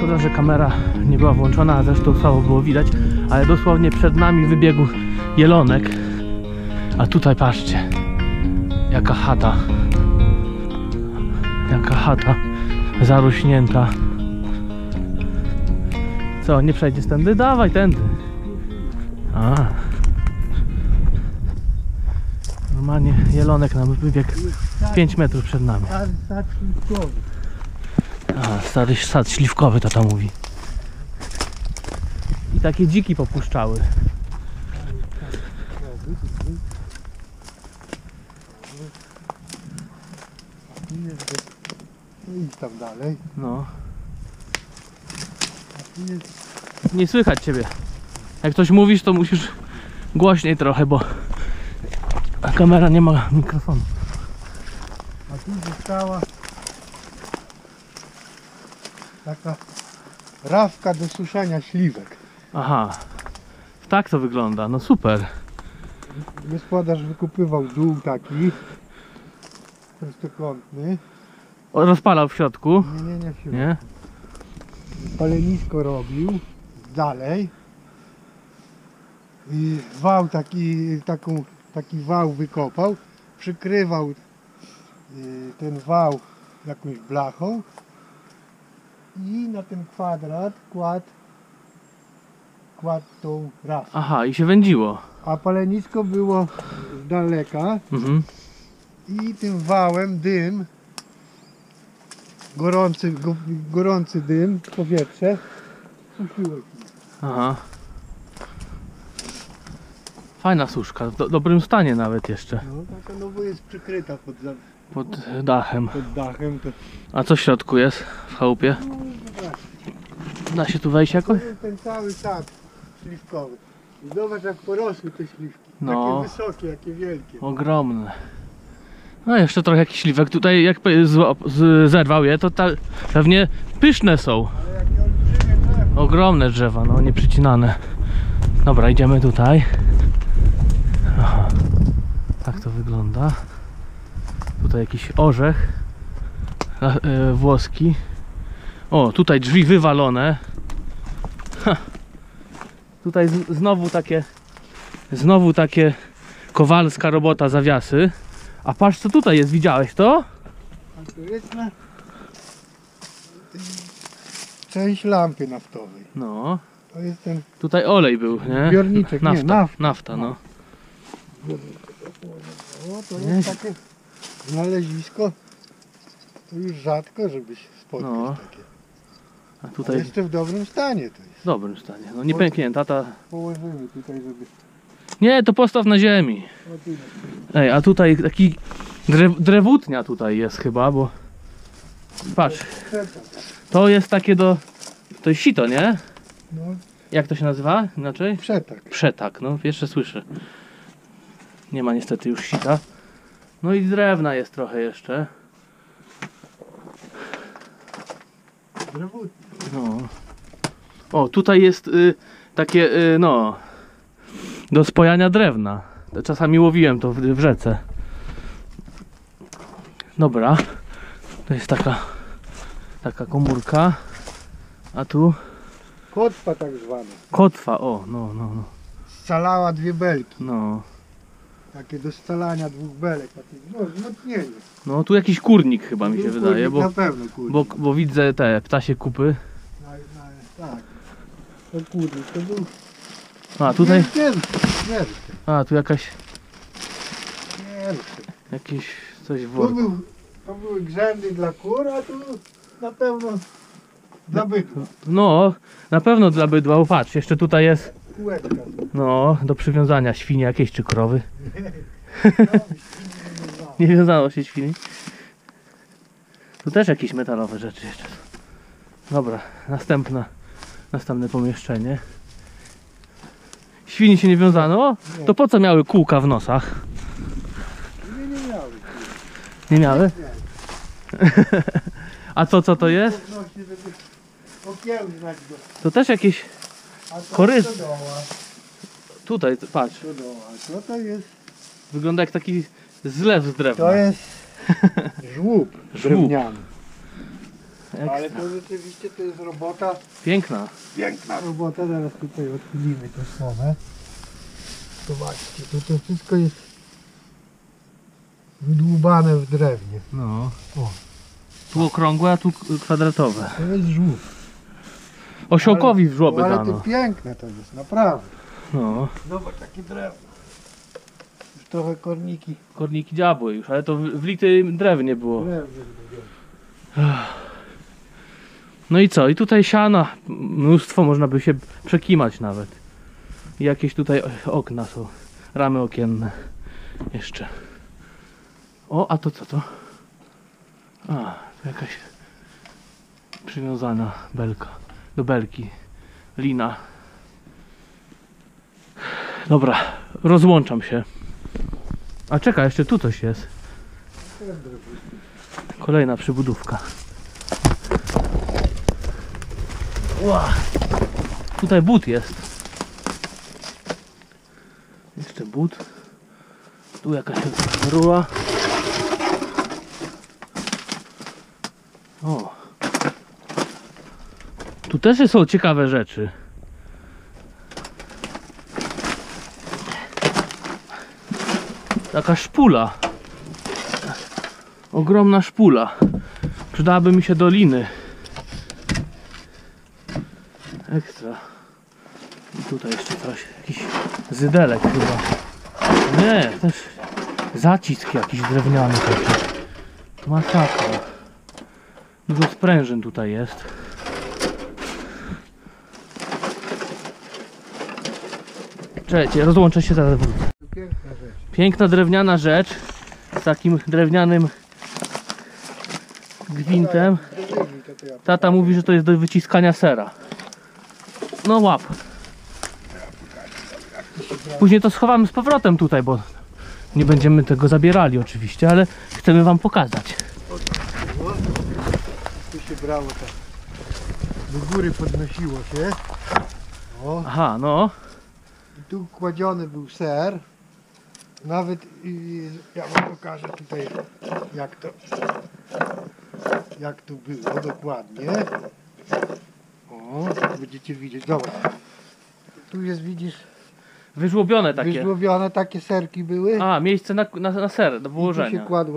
Szkoda, że kamera nie była włączona, a zresztą słabo było widać, ale dosłownie przed nami wybiegł jelonek. A tutaj patrzcie, jaka chata. Jaka chata zarośnięta. Co, nie przejdziesz tędy? Dawaj tędy. A. Normalnie jelonek nam wybiegł 5 metrów przed nami. Sad śliwkowy. A, stary sad śliwkowy tata mówi. I takie dziki popuszczały. No idź tam dalej. No. A tu jest Nie słychać ciebie. Jak coś mówisz, to musisz głośniej trochę, bo kamera nie ma mikrofonu. A tu została taka rafka do suszenia śliwek. Aha. Tak to wygląda, no super. Gospodarz wykupywał dół taki prostokątny. O, rozpalał w środku. Nie w środku. Nie? Palenisko robił dalej. I wał taki wał wykopał. Przykrywał ten wał jakąś blachą. I na ten kwadrat kładł tą rafę. Aha, i się wędziło. A palenisko było z daleka Mhm. i tym wałem dym, gorący dym, powietrze suszyło się. Aha. Fajna suszka, w dobrym stanie nawet jeszcze. No taka nowo jest przykryta Pod dachem. pod dachem. To... A co w środku jest w chałupie? No, zobacz, Da się tu wejść jakoś? to jest ten cały sad śliwkowy. I zobacz jak porosły te śliwki. No. Takie wysokie, jakie wielkie. Ogromne. No jeszcze trochę jakiś śliwek. Tutaj jak zerwał je, to pewnie pyszne są. Ale jakie olbrzymie drzewo. Ogromne drzewa, no nieprzycinane. Dobra, idziemy tutaj. Aha. Tak to wygląda. Tutaj jakiś orzech włoski. O, tutaj drzwi wywalone. Ha. Tutaj znowu takie kowalska robota, zawiasy. A patrz co tutaj jest, widziałeś to? A to jest na... część lampy naftowej. No, To jest ten tutaj olej był, nie? zbiorniczek, Nafta, nie, nafta, no. O, to jest takie znalezisko. To już rzadko, żebyś spotkał No. takie. A A tutaj jeszcze w dobrym stanie to jest. w dobrym stanie. No nie pęknięta ta. Położymy tutaj, żeby... Nie, to postaw na ziemi. O, tu. Ej, a tutaj taki drewutnia tutaj jest chyba, bo patrz, to jest takie to jest sito, nie? No, Jak to się nazywa inaczej? przetak. Przetak, no pierwsze słyszę. Nie ma niestety już sita. No i drewna jest trochę jeszcze. Drewutnia. No. O, tutaj jest takie, no, do spojania drewna. Czasami łowiłem to w rzece. Dobra. To jest taka komórka. A tu Kotwa tak zwana. kotwa, o, no. Scalała dwie belki. No, Takie do scalania dwóch belek. Takie, no, wzmocnienie. no tu jakiś kurnik chyba mi się Kurnik, wydaje, na pewno kurnik. bo widzę te ptasie kupy. Tak. To kurnik, to był... A tutaj, Nie, a tu jakieś nie. coś w worku. To były grzędy dla kur, a tu na pewno dla bydła. No, na pewno dla bydła, o, patrz, jeszcze tutaj jest, Kółeczka. no, do przywiązania świnie jakieś czy krowy. Nie wiązało się świni. Tu też jakieś metalowe rzeczy jeszcze są. Dobra, następne pomieszczenie. Świni się nie wiązano? Nie. To po co miały kółka w nosach? Nie miały. Nie miały? A co to jest? Odnośnie, żeby okiełznać go. To też jakieś A to Korys- do doła. tutaj, patrz. Do doła. Co to jest? Wygląda jak taki zlew z drewna. To jest żłób drewniany. Ale to rzeczywiście to jest robota, Piękna. piękna robota. Zaraz tutaj odchylimy tę stronę. Zobaczcie, to wszystko jest wydłubane w drewnie. No. O, Tu okrągłe, a tu kwadratowe. to jest żółw. Osiołkowi w żłoby Ale dano. to piękne to jest, naprawdę. No. Zobacz, takie drewno. Już trochę korniki. Korniki dziabły już, ale to w litym drewnie było. Drewno. No i co? I tutaj siana, mnóstwo, można by się przekimać nawet. I jakieś tutaj okna są, ramy okienne jeszcze. O, a to co to? A, to jakaś przywiązana belka, do belki, lina. Dobra, rozłączam się. A czekaj, jeszcze tu coś jest. Kolejna przybudówka. Ła. Tutaj but jest. Jeszcze but. Tu jakaś rura. O. Tu też są ciekawe rzeczy. Taka szpula. Ogromna szpula. Przydałaby mi się do liny. Ekstra. I tutaj jeszcze coś. Jakiś zydelek chyba. Nie, też zacisk jakiś drewniany taki. Masakra. Dużo sprężyn tutaj jest. Czekajcie, rozłączę się, zaraz wrócę. Piękna rzecz. Piękna drewniana rzecz z takim drewnianym gwintem. Tata mówi, że to jest do wyciskania sera. No łap. Później to schowamy z powrotem tutaj, bo nie będziemy tego zabierali oczywiście, ale chcemy wam pokazać. Tu się brało tak. Do góry podnosiło się. O. Aha, no. I tu kładziony był ser. Nawet ja wam pokażę tutaj jak to było dokładnie. O, będziecie widzieć. Dobra. Tu jest, widzisz, Wyżłobione takie. wyżłobione takie serki były. A, miejsce na ser, do I tu się położenia. kładło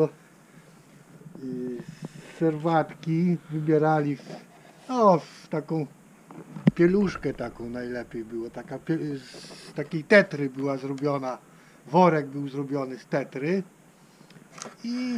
serwatki, wybierali w taką pieluszkę taką najlepiej było. Z takiej tetry była zrobiona, worek był zrobiony z tetry i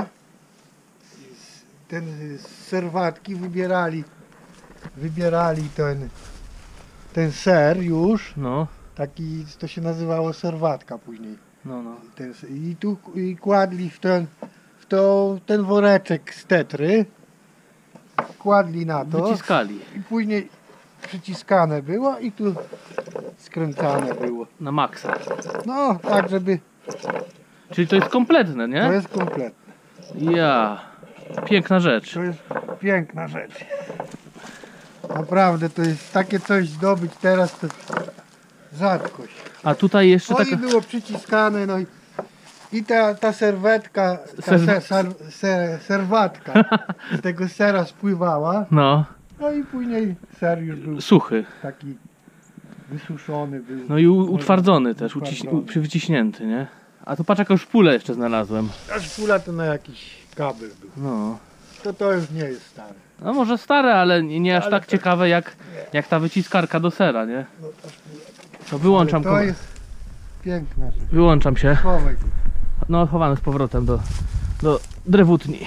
z serwatki wybierali ten ser już, No, taki, to się nazywało serwatka później. no, no. I kładli w ten woreczek z tetry, kładli na to Wyciskali i później przyciskane było i tu skręcane było. na maksa. No, tak żeby Czyli to jest kompletne, to nie? jest kompletne. Ja. Piękna rzecz. To jest piękna rzecz. Naprawdę to jest takie coś zdobyć teraz, to rzadkość. A tutaj jeszcze No taka... i było przyciskane, no i ta serwetka, serwatka z tego sera spływała, No, no i później ser już był suchy. taki wysuszony. Był. No i utwardzony też, Utwardzony. wyciśnięty, nie? A tu patrz jaką szpulę jeszcze znalazłem. A szpula to na jakiś kabel był. No. To już nie jest stare. No może stare, ale nie aż Ale tak to- ciekawe jak ta wyciskarka do sera, nie? No ta szpula. To wyłączam, Ale to jest piękna rzecz. wyłączam się. Chowaj tu. No chowany z powrotem do drewutni.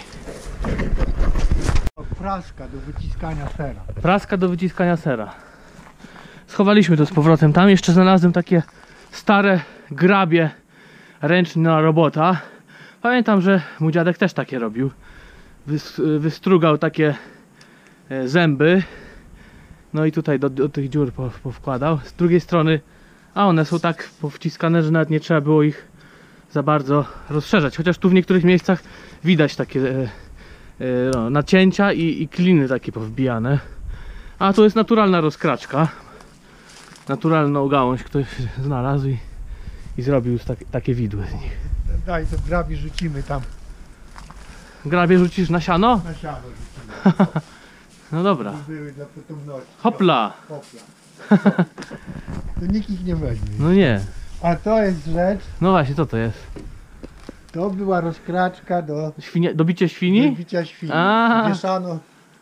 Praska do wyciskania sera. Praska do wyciskania sera. Schowaliśmy to z powrotem tam. Jeszcze znalazłem takie stare grabie ręczna robota. Pamiętam, że mój dziadek też takie robił. Wystrugał takie zęby. No i tutaj do tych dziur powkładał. Z drugiej strony, a one są tak powciskane, że nawet nie trzeba było ich za bardzo rozszerzać. Chociaż tu w niektórych miejscach widać takie nacięcia i kliny takie powbijane. A to jest naturalna rozkraczka. Naturalną gałąź ktoś znalazł i zrobił takie widły z nich. Daj, to grabi rzucimy tam Grabie rzucisz na siano? na siano. Rzucimy. No dobra. Były dla potomności. Hopla! Hopla. To nikt ich nie weźmie. No nie. A to jest rzecz, No właśnie, co to jest? to była rozkraczka do Dobicie świni? bicia świni. A. Wieszano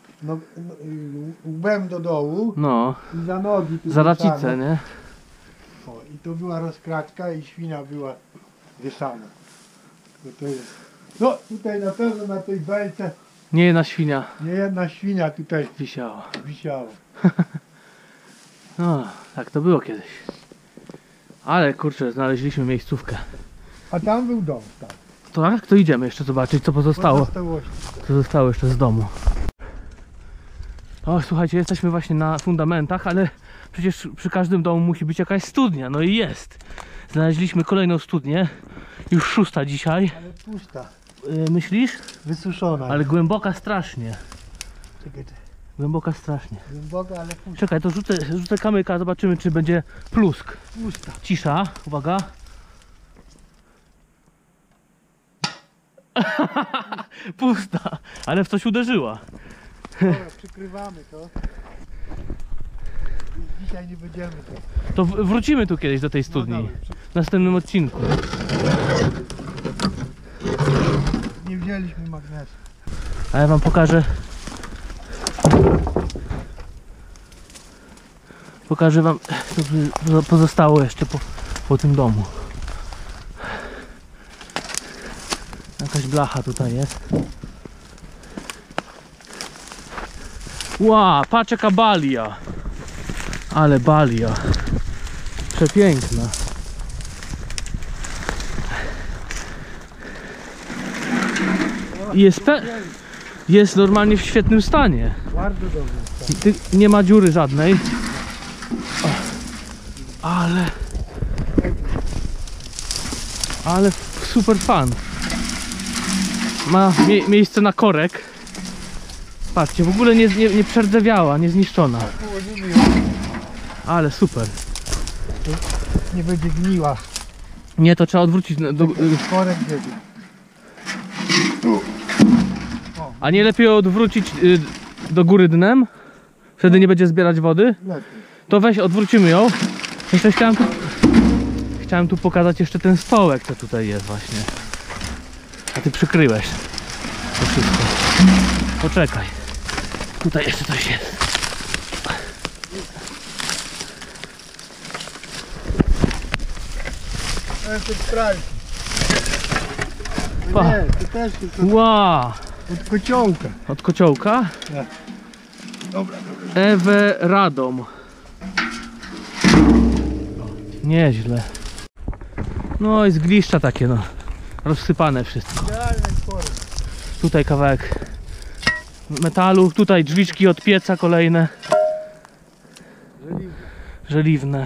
łbem do dołu No. i za nogi tu Za wieszano. racicę, nie? O, i to była rozkraczka i świnia była wieszana. To jest. No tutaj na pewno na tej belce Nie jedna świnia nie jedna świnia tutaj wisiała. wisiała. No, tak to było kiedyś. Ale kurczę, znaleźliśmy miejscówkę. A tam był dom, tak. To jak to idziemy jeszcze zobaczyć, co pozostało. Pozostałości. Co zostało jeszcze z domu. O, słuchajcie, jesteśmy właśnie na fundamentach, ale przecież przy każdym domu musi być jakaś studnia. No i jest. Znaleźliśmy kolejną studnię. Już 6. dzisiaj. Ale pusta, Myślisz? wysuszona. Ale głęboka strasznie. Czekaj, Głęboka strasznie. głęboka, ale pusta. Czekaj, to rzucę kamyka, zobaczymy, czy będzie plusk. Pusta. Cisza, uwaga. Pusta, ale w coś uderzyła. Dobra, przykrywamy to. Już dzisiaj nie będziemy to. To wrócimy tu kiedyś do tej studni. No dobra, W następnym odcinku. nie wzięliśmy magnesu. A ja wam pokażę. Pokażę wam, co pozostało jeszcze po tym domu. Jakaś blacha tutaj jest. Ła, patrz jaka balia. Ale balia. Przepiękna. I jest normalnie w świetnym stanie. Bardzo dobry stan. Nie ma dziury żadnej. O, ale super fan. Ma miejsce na korek. Patrzcie, w ogóle nie przerdzewiała, nie zniszczona. Położymy ją, Ale super. nie będzie gniła. Nie, to trzeba odwrócić. Korek będzie. A nie lepiej odwrócić do góry dnem? Wtedy nie będzie zbierać wody? Lepiej. To weź, odwrócimy ją. Jeszcze chciałem tu pokazać jeszcze ten stołek, co tutaj jest właśnie. A ty przykryłeś to wszystko. Poczekaj. Tutaj jeszcze coś jest. To jest od pralki. Pa. Nie, to też jest Wow! od kociołka. Od kociołka. Tak. Dobra, dobra. Ewe Radom. Nieźle. No i zgliszcza takie, no. Rozsypane wszystko. Idealnej formy. Tutaj kawałek metalu, tutaj drzwiczki od pieca kolejne. Żeliwne.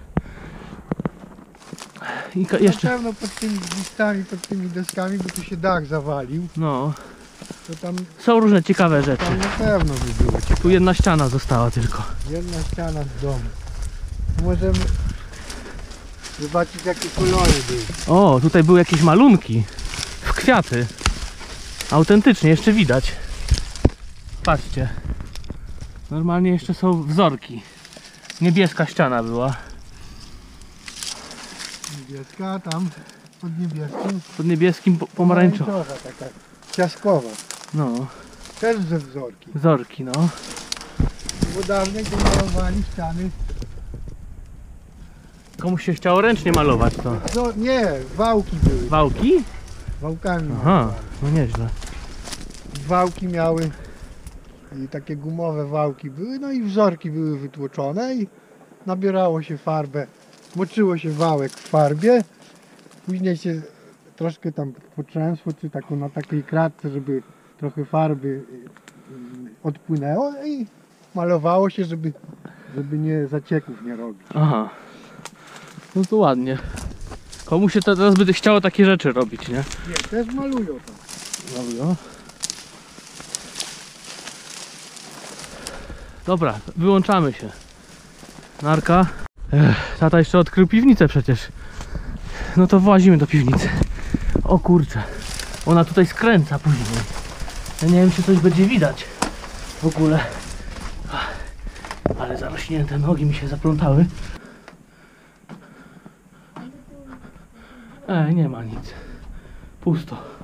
I jeszcze. Na pewno pod tymi listami, pod tymi deskami, bo tu się dach zawalił. No. To tam Są różne ciekawe rzeczy. na pewno by było. Tu jedna ściana została tylko. Jedna ściana z domu. Możemy zobaczyć jakie kolory były. O, tutaj były jakieś malunki w kwiaty. Autentycznie, jeszcze widać. Patrzcie. Normalnie jeszcze są wzorki. Niebieska ściana była. Niebieska, a tam pod niebieskim Pod niebieskim pomarańczową. pomarańczowa taka ciastkowa. No, Też ze wzorki. wzorki, no. Bo dawniej to malowali ściany. Komuś się chciało ręcznie malować to. No nie, wałki były. Wałki? Wałkami Aha, malowali. no nieźle. Wałki miały i takie gumowe wałki były, no i wzorki były wytłoczone i nabierało się farbę, moczyło się wałek w farbie, później się troszkę tam potrzęsło, czy taką na takiej kratce, żeby trochę farby odpłynęło i malowało się, żeby nie zacieków nie robić. Aha. No to ładnie. Komuś się teraz by chciało takie rzeczy robić, nie? Nie, też malują tam. Dobra. Dobra, wyłączamy się. Narka. Tata jeszcze odkrył piwnicę przecież. No to włazimy do piwnicy. O kurczę. Ona tutaj skręca później. Ja nie wiem, czy coś będzie widać w ogóle. Ale zarośnięte nogi mi się zaplątały. Nie ma nic. Pusto.